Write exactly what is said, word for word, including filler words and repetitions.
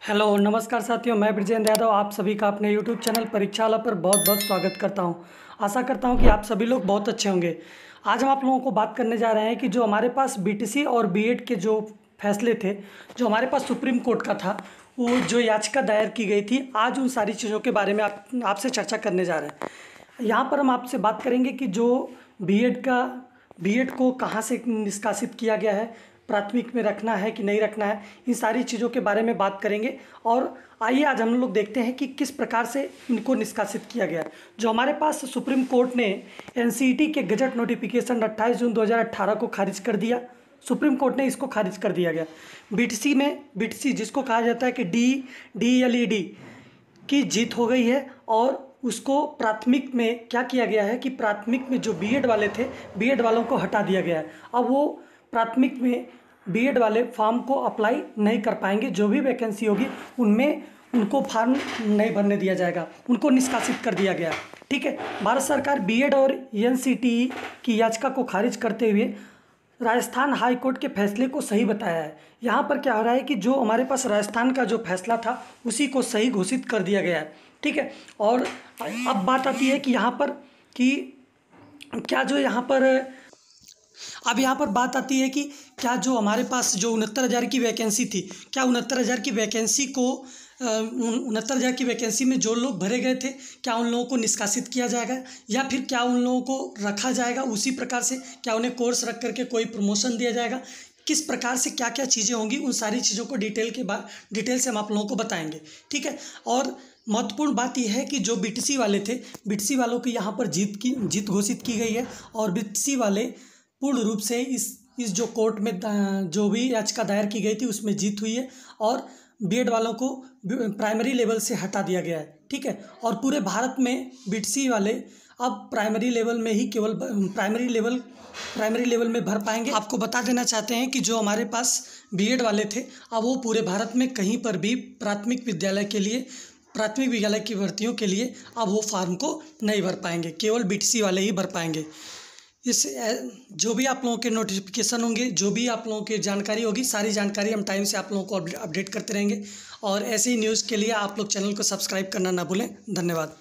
Hello नमस्कार साथियों, मैं ब्रजेंद्र यादव आप सभी का अपने यूट्यूब चैनल परीक्षाला पर बहुत बहुत स्वागत करता हूं। आशा करता हूं कि आप सभी लोग बहुत अच्छे होंगे। आज हम आप लोगों को बात करने जा रहे हैं कि जो हमारे पास बीटीसी और बीएड के जो फैसले थे, जो हमारे पास सुप्रीम कोर्ट का था, वो जो याचिका दायर की गई थी, आज उन सारी चीज़ों के बारे में आप आपसे चर्चा करने जा रहे हैं। यहाँ पर हम आपसे बात करेंगे कि जो बीएड का बीएड को कहाँ से निष्कासित किया गया है, प्राथमिक में रखना है कि नहीं रखना है, इन सारी चीज़ों के बारे में बात करेंगे। और आइए आज हम लोग देखते हैं कि किस प्रकार से इनको निष्कासित किया गया है। जो हमारे पास सुप्रीम कोर्ट ने एनसीईटी के गजट नोटिफिकेशन अट्ठाईस जून दो हज़ार अठारह को खारिज कर दिया। सुप्रीम कोर्ट ने इसको खारिज कर दिया गया। बीटीसी में बीटीसी जिसको कहा जाता है कि D D L E D की जीत हो गई है, और उसको प्राथमिक में क्या किया गया है कि प्राथमिक में जो बीएड वाले थे, बीएड वालों को हटा दिया गया है। अब वो प्राथमिक में बीएड वाले फॉर्म को अप्लाई नहीं कर पाएंगे। जो भी वैकेंसी होगी उनमें उनको फॉर्म नहीं भरने दिया जाएगा, उनको निष्कासित कर दिया गया। ठीक है। भारत सरकार बीएड और एनसीईटी की याचिका को खारिज करते हुए राजस्थान हाई कोर्ट के फैसले को सही बताया है। यहाँ पर क्या हो रहा है कि जो हमारे पास राजस्थान का जो फैसला था उसी को सही घोषित कर दिया गया है। ठीक है। और अब बात आती है कि यहाँ पर कि क्या जो यहाँ पर अब यहाँ पर बात आती है कि क्या जो हमारे पास जो उनहत्तर हज़ार की वैकेंसी थी, क्या उनहत्तर हज़ार की वैकेंसी को उनहत्तर हज़ार की वैकेंसी में जो लोग भरे गए थे, क्या उन लोगों को निष्कासित किया जाएगा या फिर क्या उन लोगों को रखा जाएगा उसी प्रकार से? क्या उन्हें कोर्स रख करके कोई प्रमोशन दिया जाएगा? किस प्रकार से क्या क्या चीज़ें होंगी, उन सारी चीज़ों को डिटेल के बाद डिटेल से हम आप लोगों को बताएंगे। ठीक है। और महत्वपूर्ण बात यह है कि जो बीटीसी वाले थे, बीटीसी वालों की यहाँ पर जीत की जीत घोषित की गई है, और बीटीसी वाले पूर्ण रूप से इस इस जो कोर्ट में जो भी याचिका दायर की गई थी उसमें जीत हुई है, और बीएड वालों को प्राइमरी लेवल से हटा दिया गया है। ठीक है। और पूरे भारत में बीटीसी वाले अब प्राइमरी लेवल में ही केवल प्राइमरी लेवल प्राइमरी लेवल में भर पाएंगे। आपको बता देना चाहते हैं कि जो हमारे पास बीएड वाले थे, अब वो पूरे भारत में कहीं पर भी प्राथमिक विद्यालय के लिए प्राथमिक विद्यालय की भर्तियों के लिए अब वो फॉर्म को नहीं भर पाएंगे, केवल बीटीसी वाले ही भर पाएंगे। इस जो भी आप लोगों के नोटिफिकेशन होंगे, जो भी आप लोगों की जानकारी होगी, सारी जानकारी हम टाइम से आप लोगों को अपडेट करते रहेंगे। और ऐसे ही न्यूज़ के लिए आप लोग चैनल को सब्सक्राइब करना ना भूलें। धन्यवाद।